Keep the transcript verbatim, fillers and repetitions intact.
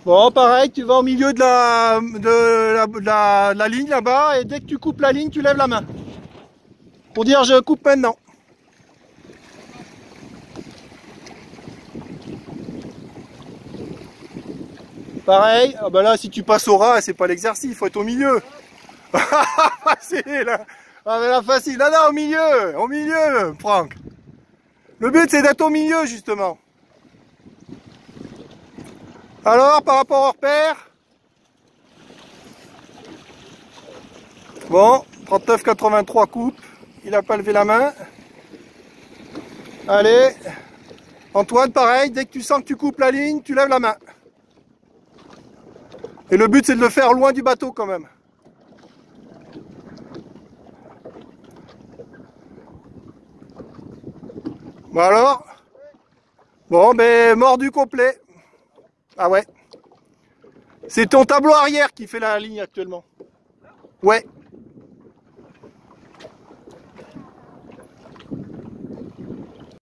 Bon, pareil, tu vas au milieu de la, de la, de la, de la ligne là-bas et dès que tu coupes la ligne, tu lèves la main. Pour dire je coupe maintenant. Pareil, ah ben là si tu passes au ras, c'est pas l'exercice, il faut être au milieu. Facile. Ah mais là facile, non non au milieu, au milieu Franck. Le but c'est d'être au milieu justement. Alors par rapport au repère. Bon, trente-neuf quatre-vingt-trois coupe, il a pas levé la main. Allez, Antoine pareil, dès que tu sens que tu coupes la ligne, tu lèves la main. Et le but c'est de le faire loin du bateau quand même. Bon alors. Bon ben mordu complet. Ah ouais. C'est ton tableau arrière qui fait la ligne actuellement. Ouais.